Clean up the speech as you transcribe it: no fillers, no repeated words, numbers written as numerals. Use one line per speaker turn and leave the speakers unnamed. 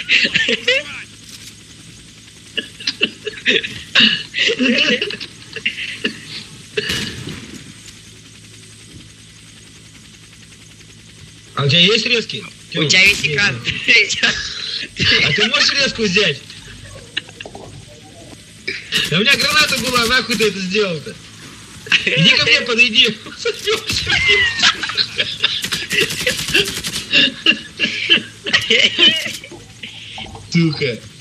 А у тебя есть резки?
У тебя есть экран.
А ты можешь резку взять? Да у меня граната была, нахуй ты это сделал-то? Иди ко мне, подойди. Сука.